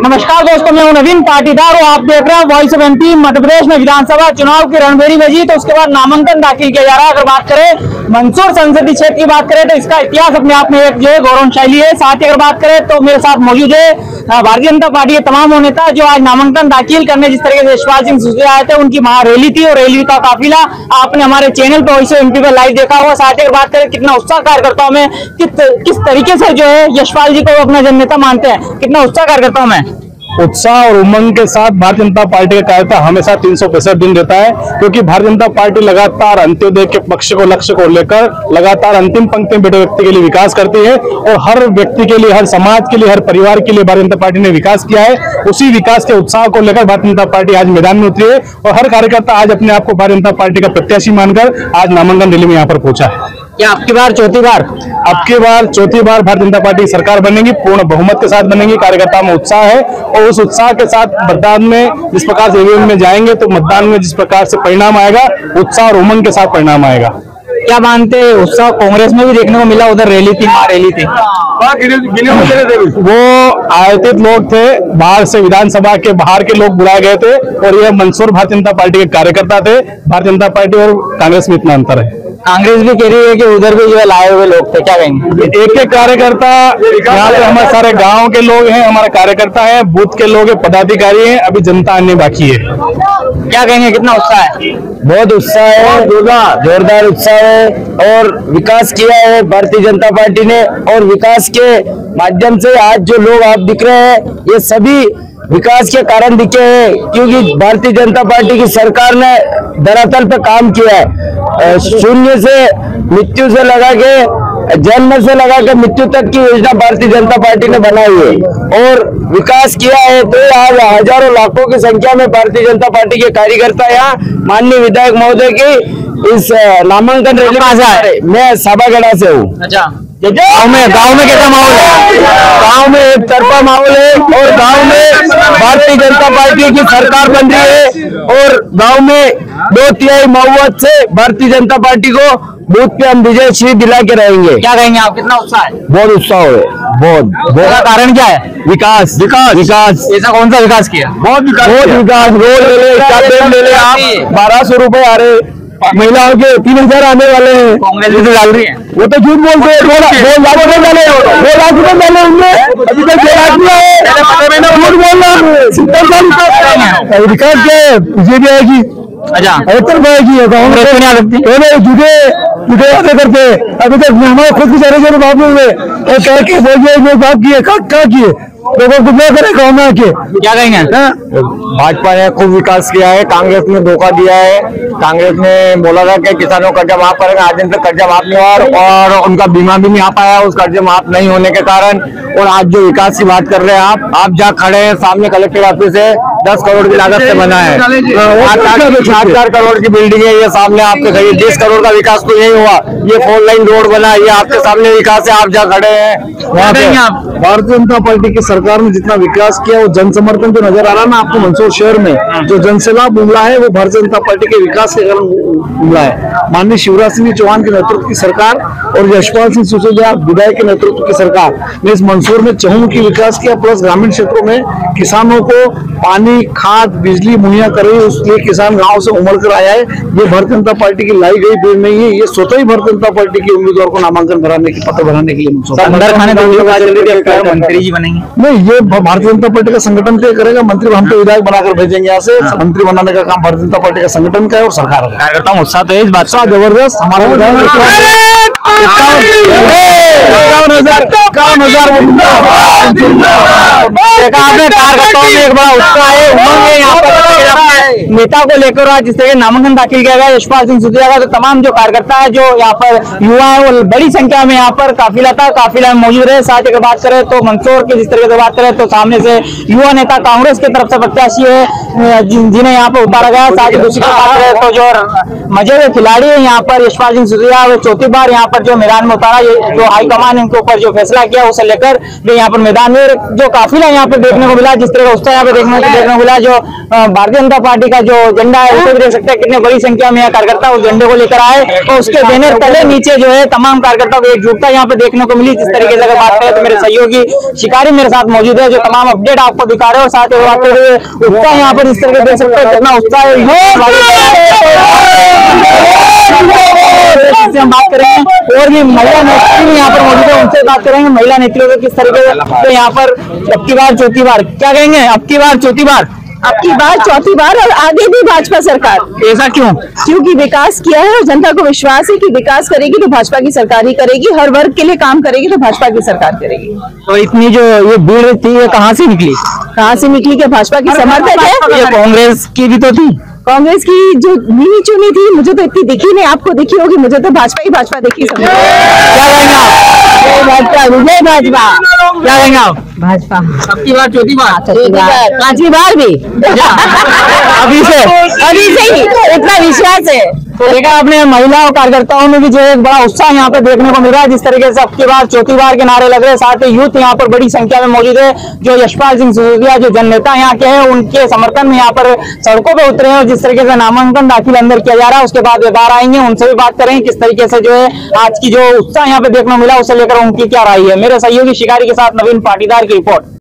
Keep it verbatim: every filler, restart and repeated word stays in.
नमस्कार दोस्तों, मैं हूं नवीन पाटीदार और आप देख रहे हैं voice of MP. Madhya Pradesh में विधानसभा चुनाव की रणभेरी बजी तो उसके बाद नामांकन दाखिल किया जा रहा है। अगर बात करें मंदसौर संसदीय क्षेत्र की बात करें तो इसका इतिहास अपने आप में एक जो है गौरवशाली है। साथ ही अगर बात करें तो मेरे साथ मौजूद है भारतीय जनता पार्टी के तमाम नेता जो आज नामांकन दाखिल करने जिस तरीके से यशपाल सिंह सिसोदिया आए थे, उनकी वहां रैली थी और रैली का काफिला आपने हमारे चैनल पर वॉइस ऑफ एमपी पर लाइव देखा हुआ। साथ ही अगर बात करें कितना उत्साह कार्यकर्ताओं में किस किस तरीके से जो है यशपाल जी को अपना जननेता मानते हैं, कितना उत्साह कार्यकर्ताओं में उत्साह और उमंग के साथ भारतीय जनता पार्टी का कार्यकर्ता हमेशा तीन सौ पैंसठ दिन रहता है, क्योंकि भारतीय जनता पार्टी लगातार अंत्योदय के पक्ष को लक्ष्य को लेकर लगातार अंतिम पंक्ति में बैठे व्यक्ति के लिए विकास करती है और हर व्यक्ति के लिए, हर समाज के लिए, हर परिवार के लिए भारतीय जनता पार्टी ने विकास किया है। उसी विकास के उत्साह को लेकर भारतीय जनता पार्टी आज मैदान में उतरी है और हर कार्यकर्ता आज अपने आप को भारतीय जनता पार्टी का प्रत्याशी मानकर आज नामांकन रैली में यहाँ पर पहुंचा है। क्या आपकी बार चौथी बार अब की बार चौथी बार भारतीय जनता पार्टी सरकार बनेगी, पूर्ण बहुमत के साथ बनेगी। कार्यकर्ता में उत्साह है और उस उत्साह के साथ मतदान में जिस प्रकार से ईवीएम में जाएंगे तो मतदान में जिस प्रकार से परिणाम आएगा, उत्साह और उमंग के साथ परिणाम आएगा। क्या मानते हैं उत्साह कांग्रेस में भी देखने को मिला? उधर रैली थी, वहाँ रैली थी, वो आयोजित लोग थे, बाहर से विधानसभा के बाहर के लोग बुलाए गए थे और ये मंदसौर भारतीय जनता पार्टी के कार्यकर्ता थे। भारतीय जनता पार्टी और कांग्रेस में इतना अंतर है। कांग्रेस भी कह रही है कि उधर भी जो है लाए हुए लोग थे, क्या कहेंगे? एक एक कार्यकर्ता, यहाँ पे हमारे सारे गांव के लोग हैं, हमारे कार्यकर्ता हैं, बूथ के लोग हैं, पदाधिकारी हैं, अभी जनता आने बाकी है। क्या कहेंगे, कितना उत्साह है? बहुत उत्साह है, जोरदार उत्साह है और विकास किया है भारतीय जनता पार्टी ने। और विकास के माध्यम से आज जो लोग आप दिख रहे हैं ये सभी विकास के कारण दिखे हैं, क्योंकि भारतीय जनता पार्टी की सरकार ने धरातल पर काम किया है। शून्य से मृत्यु से लगा के, जन्म से लगा के मृत्यु तक की योजना भारतीय जनता पार्टी ने बनाई है और विकास किया है। तो आज हजारों लाखों की संख्या में भारतीय जनता पार्टी के कार्यकर्ता यहाँ माननीय विधायक महोदय की इस नामांकन रैली में, मैं साबागढ़ा से हूँ। अच्छा, गाँव में गाँव में कैसा माहौल है? गाँव में एक तरफा माहौल है और गाँव में भारतीय जनता पार्टी की सरकार बन रही है और गाँव में दो तिहाई बहुमत से भारतीय जनता पार्टी को बूथ पे हम विजय श्री दिला के रहेंगे। क्या कहेंगे आप, कितना उत्साह है? बहुत उत्साह है, बहुत बहुत। कारण क्या है? विकास विकास विकास। ऐसा कौन सा विकास किया? बहुत विकास, बहुत विकास। रोड ले ले, ले ले आप, बारह सौ रुपए आ रहे महिलाओं के, तीन हजार आने वाले हैं। कांग्रेस भी तो डाल रही है, वो तो झूठ बोलते हैं। दो लाख रुपए डाले, दो लाख रुपए डाले उनने, अभी तक छह लाख दिया है। झूठ बोल रहा है। विकास क्या बीजेपी आएगी? अच्छा, एक तरफ आएगी, कांग्रेस नहीं आ सकती। झूठे झूठे वादे करते हैं। अभी तक हमारे खुद के सारे बाप लोग और कह के बोलिए बात किए, क्या किए लोगों को क्या करे गाँव में आके? क्या कहेंगे? भाजपा ने खूब विकास किया है, कांग्रेस ने धोखा दिया है। कांग्रेस ने बोला था कि किसानों का कर्जा माफ करेगा, आज दिन तक कर्जा माफ नहीं हुआ और उनका बीमा भी नहीं आ पाया उस कर्जे माफ नहीं होने के कारण। और आज जो विकास की बात कर रहे हैं आप आप जहाँ खड़े हैं सामने कलेक्टर ऑफिस है, दस करोड़ की लागत से बना है, सात चार करोड़ की बिल्डिंग है, ये सामने आपके खड़ी बीस करोड़ का विकास तो यही हुआ। ये फोर लाइन रोड बना, ये आपके सामने विकास है, आप जहाँ खड़े हैं वहाँ पे। भारतीय जनता पार्टी की सरकार ने जितना विकास किया वो जन समर्थन जो नजर आ रहा है ना आपको मंदसौर शहर में, जो जनसैलाब उमड़ा है वो भारतीय जनता पार्टी के विकास के कारण उमड़ा है। माननीय शिवराज सिंह चौहान के नेतृत्व की सरकार और यशपाल सिंह सिसोदिया विधायक के नेतृत्व की सरकार ने इस मंदसौर में चहुमुखी विकास किया, प्लस ग्रामीण क्षेत्रों में किसानों को पानी, खाद, बिजली मुहैया कर रही है। उसलिए किसान गाँव से उमड़ कर आया है। ये भारतीय जनता पार्टी की लाई गई भीड़ नहीं है, ये स्वतः ही भारतीय जनता पार्टी के उम्मीदवार को नामांकन भराने की पत्र भराने के लिए मंत्री जी बनेंगे। नहीं, ये भारतीय जनता पार्टी का संगठन तय करेगा। मंत्री हम तो विधायक बनाकर भेजेंगे यहाँ से। मंत्री बनाने का काम भारतीय जनता पार्टी का संगठन का है और सरकार का। कार्यकर्ता में उत्साह तो है, इस बात उत्साह जबरदस्त। हमारा विधायक कार्यकर्ताओं में एक बड़ा उत्साह है, उमंग है यहाँ पर नेता को लेकर। आज जिस तरह नामांकन दाखिल किया गया यशपाल सिंह सिसोदिया का, तो तमाम जो कार्यकर्ता है, जो यहाँ पर युवा है, वो बड़ी संख्या में यहाँ पर काफिला था, काफिला में मौजूद रहे। साथ ही अगर बात करें तो मंदसौर के जिस तरीके से बात करें तो सामने से युवा नेता कांग्रेस की तरफ से प्रत्याशी है जिन्हें यहाँ पर उतारा गया। साथ ही दूसरी बात करें तो जो मजे हुए खिलाड़ी है यहाँ पर यशपाल सिंह सिसोदिया, वो चौथी बार यहाँ पर जो मैदान में उतारा, जो हाईकमान इनके ऊपर जो फैसला किया उसे लेकर वे यहाँ पर मैदान में जो काफिला यहाँ पर देखने को मिला, जिस तरह का उत्साह यहाँ पे देखने देखने को मिला। जो भारतीय जनता पार्टी का जो झंडा है उसे भी देख सकते हैं कितने बड़ी संख्या में यहाँ कार्यकर्ता उस झंडे को लेकर आए और उसके बैनर तले नीचे जो है तमाम कार्यकर्ताओं की एकजुटता यहाँ पे देखने को मिली। जिस तरीके से अगर बात करें तो मेरे सहयोगी शिकारी मेरे साथ मौजूद है जो तमाम अपडेट आपको दिखा रहे हैं और साथ ही बात करें उत्साह यहाँ पर इस तरह देख सकते हैं कितना उत्साह से हम बात करेंगे। और भी महिला नेत्री भी यहाँ पर मौजूद है, उनसे बात करेंगे महिला नेत्रियों को किस तरीके से तो यहाँ पर अब की बार चौथी बार क्या कहेंगे, अब की बार चौथी बार अब की बार चौथी बार और आगे भी भाजपा सरकार। ऐसा क्यों? क्योंकि विकास किया है और जनता को विश्वास है कि विकास करेगी तो भाजपा की सरकार ही करेगी, हर वर्ग के लिए काम करेगी तो भाजपा की सरकार करेगी। तो इतनी जो ये भीड़ थी ये कहाँ से निकली? कहाँ से निकली? क्या भाजपा की समर्थक है? ये कांग्रेस की भी तो थी। कांग्रेस की जो नीनी चुनी थी मुझे तो इतनी दिखी नहीं, आपको दिखी होगी, मुझे तो भाजपा ही भाजपा दिखी। क्या कहेंगे आप? भाजपा, विजय भाजपा। क्या कहेंगे आप? भाजपा अब की बार चौथी बार पांचवी बार भी अभी से अभी से ही इतना विश्वास है। तो देखा आपने महिला और कार्यकर्ताओं में भी जो एक बड़ा उत्साह यहाँ पे देखने को मिल रहा है। जिस तरीके से अब की बार चौथी बार के नारे लग रहे हैं, साथ ही यूथ यहाँ पर बड़ी संख्या में मौजूद है। जो यशपाल सिंह सिसोदिया जो जननेता यहाँ के हैं उनके समर्थन में यहाँ पर सड़कों पे उतरे हैं और जिस तरीके से नामांकन दाखिल अंदर किया जा रहा है उसके बाद वे बाहर आएंगे, उनसे भी बात करेंगे किस तरीके से जो है आज की जो उत्साह यहाँ पे देखने को मिला उसे लेकर उनकी क्या राय है। मेरे सहयोगी शिकारी के साथ नवीन पाटीदार की रिपोर्ट।